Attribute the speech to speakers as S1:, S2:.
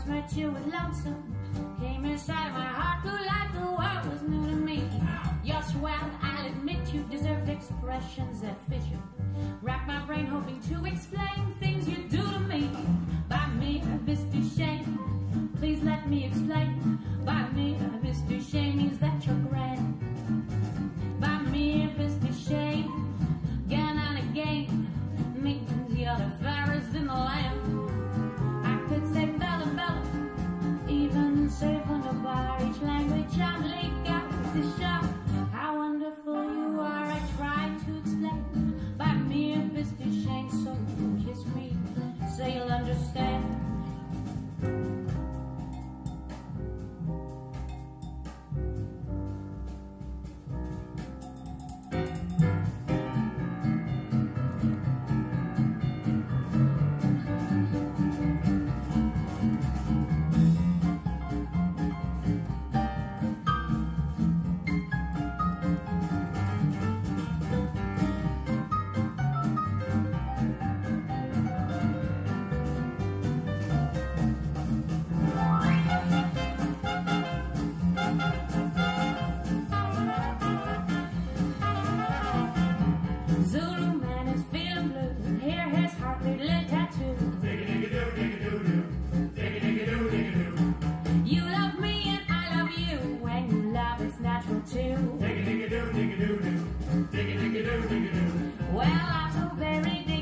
S1: first met you was lonesome. Came inside my heart, grew like the world was new to me. You're swell, I'll admit you deserve expressions that fit you. Rack my brain hoping to explain things you do to me. By me, Mr. Shane, please let me explain. By me, Mr. Shane means that you're grand. By me, Mr. Shane, again and again, means you're the fairest in the land. I could say Bella Bella, even say Wunderbar, each language I'm linked out to show how wonderful you are. I try to explain. By me, Mr. Shane, so kiss me, so you'll understand. Zulu man is feeling blue, here his heart beat little tattoo.
S2: Dig-a-dig-a-doo, dig-a-dig-a-doo, dig-a-dig-a-doo.
S1: You love me and I love you, when you love it's natural too.
S2: Dig-a-dig-a-doo, dig-a-doo-doo, dig-a-dig-a-doo, dig-a-doo.
S1: Well, I'm so very deep.